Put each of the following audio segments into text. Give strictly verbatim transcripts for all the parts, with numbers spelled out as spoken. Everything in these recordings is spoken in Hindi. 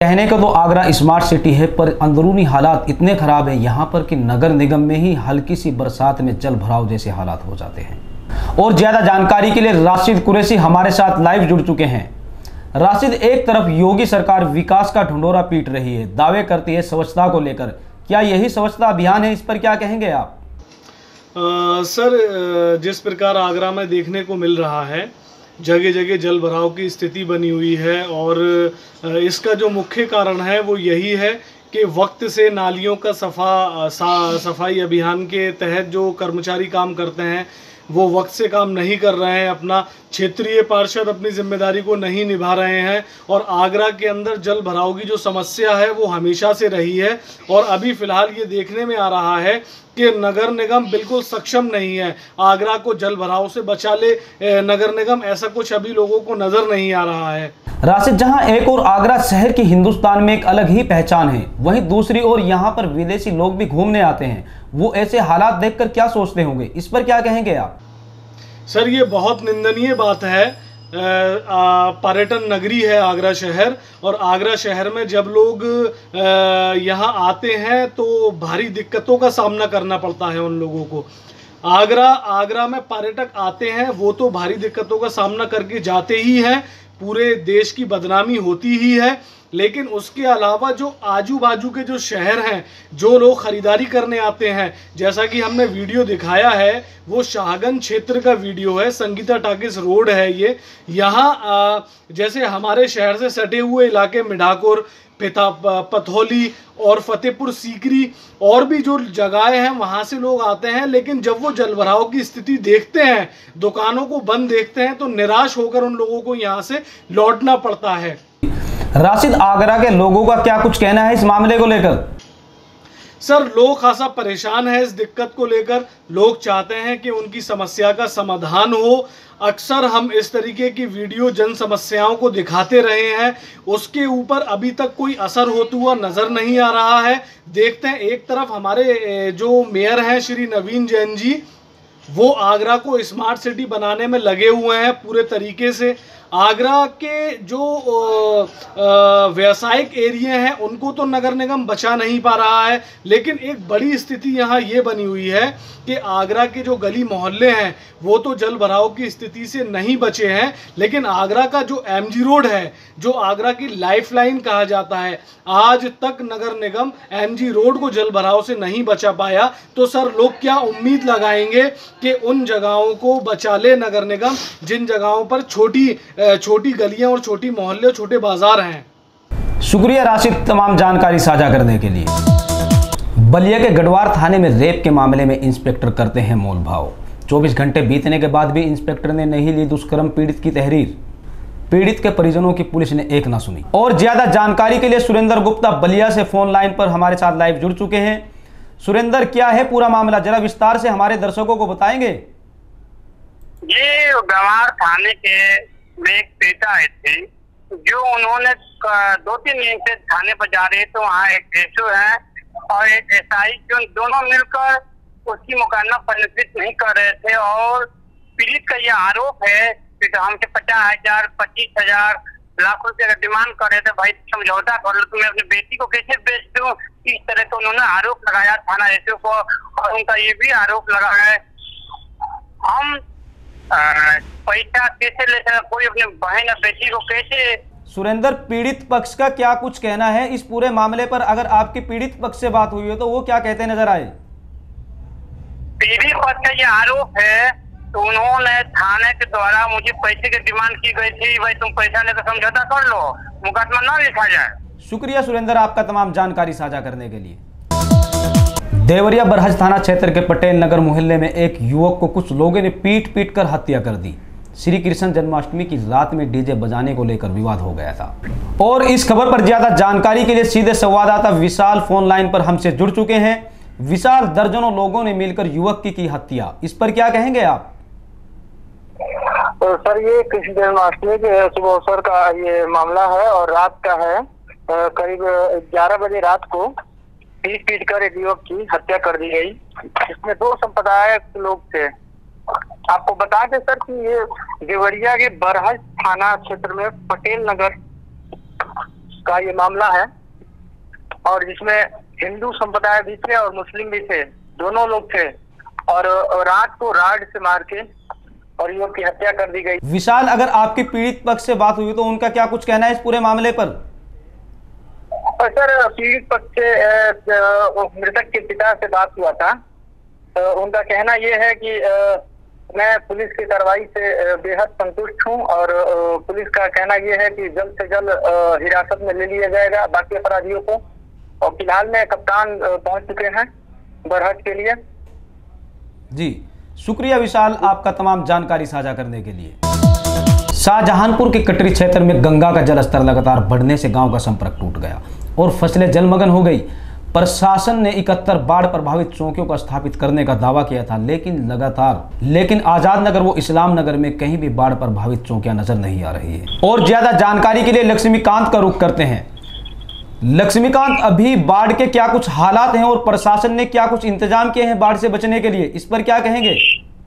कहने को तो आगरा स्मार्ट सिटी है, पर अंदरूनी हालात इतने खराब हैं यहाँ पर कि नगर निगम में ही हल्की सी बरसात में जल भराव जैसे हालात हो जाते हैं। और ज्यादा जानकारी के लिए राशिद कुरैशी हमारे साथ लाइव जुड़ चुके हैं। राशिद, एक तरफ योगी सरकार विकास का ढिंढोरा पीट रही है, दावे करती है स्वच्छता को लेकर, क्या यही स्वच्छता अभियान है? इस पर क्या कहेंगे आप? आ, सर, जिस प्रकार आगरा में देखने को मिल रहा है, जगह जगह जल भराव की स्थिति बनी हुई है और इसका जो मुख्य कारण है वो यही है कि वक्त से नालियों का सफा सा, सफाई अभियान के तहत जो कर्मचारी काम करते हैं वो वक्त से काम नहीं कर रहे हैं, अपना क्षेत्रीय पार्षद अपनी जिम्मेदारी को नहीं निभा रहे हैं और आगरा के अंदर जल भराव की जो समस्या है वो हमेशा से रही है। और अभी फ़िलहाल ये देखने में आ रहा है कि नगर निगम बिल्कुल सक्षम नहीं है आगरा को जल भराव से बचा ले नगर निगम, ऐसा कुछ अभी लोगों को नज़र नहीं आ रहा है। राशिद, जहां एक और आगरा शहर की हिंदुस्तान में एक अलग ही पहचान है, वहीं दूसरी ओर यहां पर विदेशी लोग भी घूमने आते हैं, वो ऐसे हालात देखकर क्या सोचते होंगे? इस पर क्या कहेंगे आप? सर, ये बहुत निंदनीय बात है। पर्यटन नगरी है आगरा शहर और आगरा शहर में जब लोग यहाँ आते हैं तो भारी दिक्कतों का सामना करना पड़ता है उन लोगों को। आगरा आगरा में पर्यटक आते हैं वो तो भारी दिक्कतों का सामना करके जाते ही हैं, पूरे देश की बदनामी होती ही है, लेकिन उसके अलावा जो आजू बाजू के जो शहर हैं, जो लोग ख़रीदारी करने आते हैं, जैसा कि हमने वीडियो दिखाया है वो शाहगंज क्षेत्र का वीडियो है, संगीता टाकिस रोड है ये। यहाँ जैसे हमारे शहर से सटे हुए इलाके मिठापुर, पिता पथौली और फतेहपुर सीकरी और भी जो जगहें हैं वहाँ से लोग आते हैं, लेकिन जब वो जलभराव की स्थिति देखते हैं, दुकानों को बंद देखते हैं, तो निराश होकर उन लोगों को यहाँ से लौटना पड़ता है। राशिद, आगरा के लोगों का क्या कुछ कहना है इस मामले को लेकर? सर, लोग खासा परेशान है इस दिक्कत को लेकर। लोग चाहते हैं कि उनकी समस्या का समाधान हो। अक्सर हम इस तरीके की वीडियो जन समस्याओं को दिखाते रहे हैं, उसके ऊपर अभी तक कोई असर होता हुआ नज़र नहीं आ रहा है। देखते हैं, एक तरफ हमारे जो मेयर हैं श्री नवीन जैन जी, वो आगरा को स्मार्ट सिटी बनाने में लगे हुए हैं पूरे तरीके से। आगरा के जो व्यावसायिक एरिया हैं उनको तो नगर निगम बचा नहीं पा रहा है, लेकिन एक बड़ी स्थिति यहाँ ये बनी हुई है कि आगरा के जो गली मोहल्ले हैं वो तो जल भराव की स्थिति से नहीं बचे हैं, लेकिन आगरा का जो एमजी रोड है, जो आगरा की लाइफलाइन कहा जाता है, आज तक नगर निगम एमजी रोड को जल भराव से नहीं बचा पाया। तो सर, लोग क्या उम्मीद लगाएंगे कि उन जगहों को बचा ले नगर निगम जिन जगहों पर छोटी छोटी गलियां और छोटी मोहल्ले और छोटे बाजार हैं। शुक्रिया राशिद तमाम जानकारी साझा करने के लिए। बलिया के गढ़वार थाने में रेप के मामले में इंस्पेक्टर करते हैं मोल भाव। चौबीस घंटे बीतने के बाद भी इंस्पेक्टर ने नहीं ली दुष्कर्म पीड़ित की तहरीर। पीड़ित के परिजनों की पुलिस ने एक ना सुनी। और ज्यादा जानकारी के लिए सुरेंद्र गुप्ता बलिया से फोन लाइन पर हमारे साथ लाइव जुड़ चुके हैं। सुरेंद्र, क्या है पूरा मामला, जरा विस्तार से हमारे दर्शकों को बताएंगे? ये गढ़वार थाने के में एक पीड़िता आई थी, जो उन्होंने दो तीन दिन से थाने पर जा रहे तो वहाँ एक एसओ है और एक एसआई, जो दोनों मिलकर उसकी मुकदमा पंजीकृत नहीं कर रहे थे। और पीड़ित का यह आरोप है कि हमसे पचास हजार पच्चीस हजार लाख रुपए का डिमांड कर रहे थे, भाई समझौता कर लो तो मैं अपनी बेटी को कैसे बेच दूं, इस तरह का उन्होंने आरोप लगाया थाना एसओ को। और उनका ये भी आरोप लगा है हम पैसा कैसे ले सकते, कोई अपने बहन या बेटी को कैसे। सुरेंद्र, पीड़ित पक्ष का क्या कुछ कहना है इस पूरे मामले पर? अगर आपकी पीड़ित पक्ष से बात हुई है तो वो क्या कहते नजर आए? पीड़ित पक्ष का ये आरोप है तो उन्होंने थाने के द्वारा मुझे पैसे की डिमांड की गई थी, भाई तुम पैसा लेकर समझौता कर लो, मुकदमा ना लिखा जाए। शुक्रिया सुरेंद्र, आपका तमाम जानकारी साझा करने के लिए। देवरिया बरहज थाना क्षेत्र के पटेल नगर मोहल्ले में एक युवक को कुछ लोगों ने पीट पीट कर हत्या कर दी। श्री कृष्ण जन्माष्टमी की रात में डीजे बजाने को लेकर विवाद हो गया था। और इस खबर पर ज्यादा जानकारी के लिए सीधे संवाददाता विशाल फोन लाइन पर हमसे जुड़ चुके हैं। विशाल, दर्जनों लोगों ने मिलकर युवक की की हत्या, इस पर क्या कहेंगे आप? तो सर, ये कृष्ण जन्माष्टमी के शुभ अवसर का ये मामला है और रात का है। करीब ग्यारह बजे रात को पीट पीट कर एक युवक की हत्या कर दी गई। इसमें दो संप्रदाय लोग थे। आपको बता दें सर कि ये देवरिया के बरहज थाना क्षेत्र में पटेल नगर का ये मामला है, और जिसमें हिंदू संप्रदाय भी थे और मुस्लिम भी थे, दोनों लोग थे, और रात को राड से मार के और युवक की हत्या कर दी गई। विशाल, अगर आपकी पीड़ित पक्ष से बात हुई तो उनका क्या कुछ कहना है इस पूरे मामले पर? और सर, पीड़ित पक्ष से मृतक के पिता से बात हुआ था, तो उनका कहना यह है कि मैं पुलिस की कार्रवाई से बेहद संतुष्ट हूं, और पुलिस का कहना यह है कि जल्द से जल्द हिरासत में ले लिया जाएगा बाकी अपराधियों को। और फिलहाल में कप्तान पहुंच चुके हैं बरहज के लिए। जी शुक्रिया विशाल, आपका तमाम जानकारी साझा करने के लिए। शाहजहानपुर के कटरी क्षेत्र में गंगा का जलस्तर लगातार बढ़ने से गांव का संपर्क टूट गया और फसलें जलमग्न हो गई। प्रशासन ने इकहत्तर बाढ़ प्रभावित चौकियों को स्थापित करने का दावा किया था, लेकिन लगातार लेकिन आजाद नगर व इस्लाम नगर में कहीं भी बाढ़ प्रभावित चौकियां नजर नहीं आ रही है। और ज्यादा जानकारी के लिए लक्ष्मीकांत का रुख करते हैं। लक्ष्मीकांत, अभी बाढ़ के क्या कुछ हालात हैं और प्रशासन ने क्या कुछ इंतजाम किए हैं बाढ़ से बचने के लिए, इस पर क्या कहेंगे?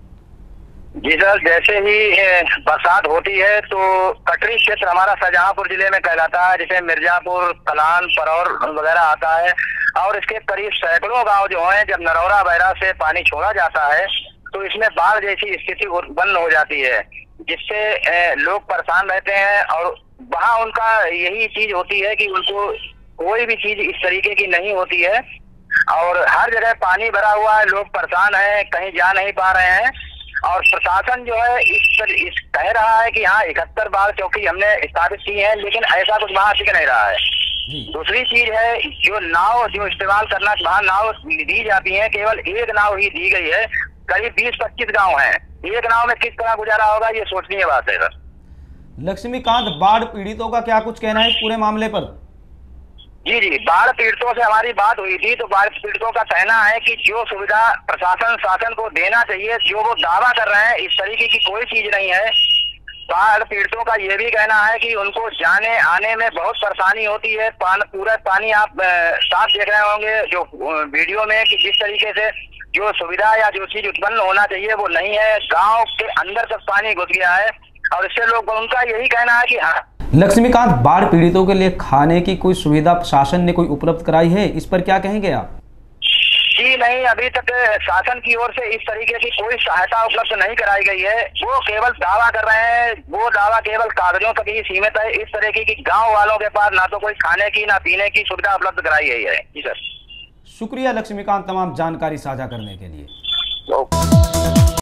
जी सर, जैसे ही बरसात होती है तो कटरी क्षेत्र हमारा शाहजहांपुर जिले में कहलाता है, जिसे मिर्जापुर, कलान, परौर वगैरह आता है, और इसके करीब सैकड़ों गांव जो हैं, जब नरौरा बैराज से पानी छोड़ा जाता है तो इसमें बाढ़ जैसी स्थिति उत्पन्न हो जाती है, जिससे लोग परेशान रहते हैं। और वहाँ उनका यही चीज होती है कि उनको कोई भी चीज इस तरीके की नहीं होती है, और हर जगह पानी भरा हुआ है, लोग परेशान हैं, कहीं जा नहीं पा रहे हैं। और प्रशासन जो है इस, इस कह रहा है कि हाँ इकहत्तर बाढ़ चौकी हमने स्थापित की है, लेकिन ऐसा कुछ वहाँ टिक नहीं रहा है। दूसरी चीज है, जो नाव जो इस्तेमाल करना वहाँ नाव दी जाती है, केवल एक नाव ही दी गई है। करीब बीस पच्चीस गांव हैं, एक नाव में किस तरह गुजारा होगा, ये सोचनीय बात है सर। लक्ष्मीकांत, बाढ़ पीड़ितों का क्या कुछ कहना है इस पूरे मामले पर? जी जी, बाढ़ पीड़ितों से हमारी बात हुई थी, तो बाढ़ पीड़ितों का कहना है कि जो सुविधा प्रशासन शासन को देना चाहिए, जो वो दावा कर रहे हैं, इस तरीके की कोई चीज नहीं है। बाढ़ पीड़ितों का ये भी कहना है कि उनको जाने आने में बहुत परेशानी होती है। पान, पूरा पानी आप साफ देख रहे होंगे जो वीडियो में, कि जिस तरीके से जो सुविधा या जो चीज उत्पन्न होना चाहिए वो नहीं है। गाँव के अंदर तक पानी घुस गया है, और इससे लोग, उनका यही कहना है कि हाँ। लक्ष्मीकांत, बाढ़ पीड़ितों के लिए खाने की कोई सुविधा प्रशासन ने कोई उपलब्ध कराई है, इस पर क्या कहेंगे आप? जी नहीं, अभी तक शासन की ओर से इस तरीके की कोई सहायता उपलब्ध नहीं कराई गई है। वो केवल दावा कर रहे हैं, वो दावा केवल कागजों तक ही सीमित है। इस तरीके की गांव वालों के पास ना तो कोई खाने की ना पीने की सुविधा उपलब्ध कराई गई है। जी सर, शुक्रिया लक्ष्मीकांत तमाम जानकारी साझा करने के लिए।